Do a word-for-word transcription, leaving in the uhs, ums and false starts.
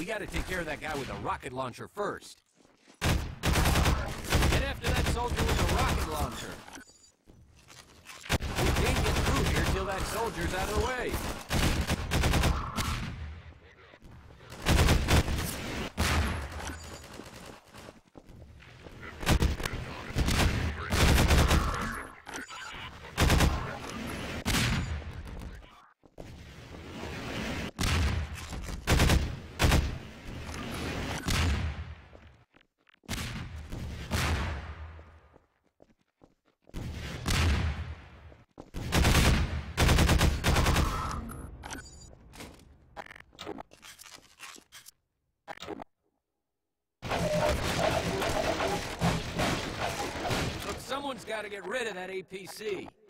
We gotta take care of that guy with a rocket launcher first. Get after that soldier with a rocket launcher. We can't get through here till that soldier's out of the way. Someone's got to get rid of that A P C.